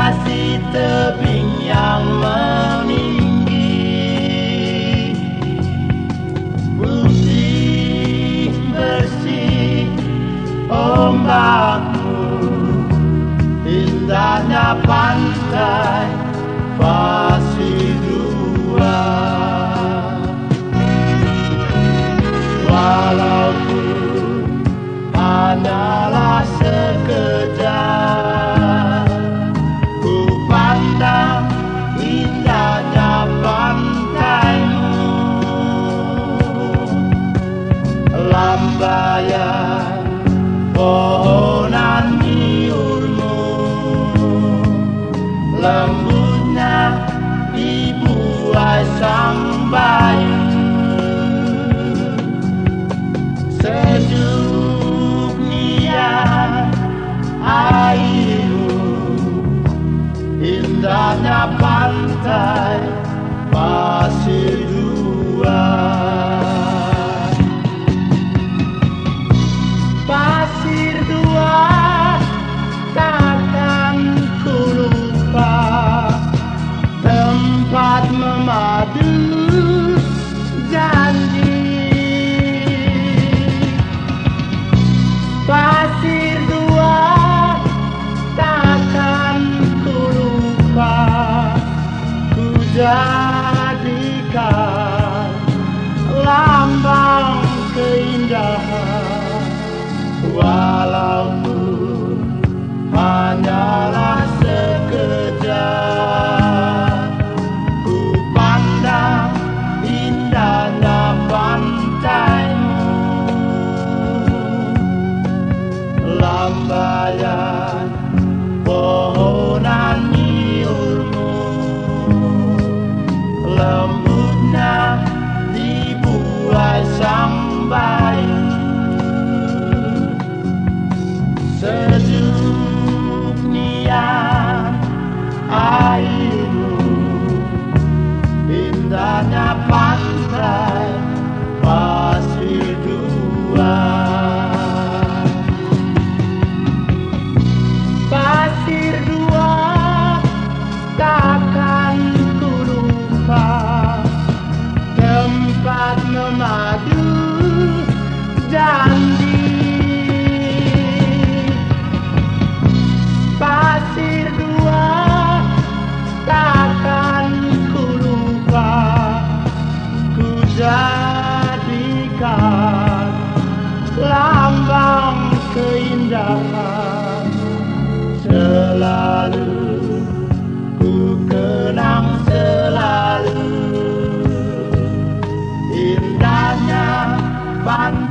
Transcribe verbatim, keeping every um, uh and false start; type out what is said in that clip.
melintasi tebing yang meninggi, putih bersih ombakmu, indahnya pantai pasir dua. Walaupun hanyalah sekejap, ku pandang indahnya pantaimu, lambaian pohonan liurmu, lembutnya dibuai sang bayu, sejuknya airmu, indahnya pantai pasir dua. Pasir dua takkan ku lupa, tempat memadu janji. Pasir dua takkan ku lupa, ku jadikan lambang keindahan. Walaupun hanyalah sekejap, ku pandang indahnya pantaimu, lambaian pohonan liurmu, lembutnya dibuai sang bayu, sejuknya airmu, indahnya pantai pasir dua. Pasir dua takkan ku lupa, tempat memadu janji. Pasir dua takkan ku lupa, ku jadikan lambang keindahan. Selalu ku kenang selalu indahnya pantai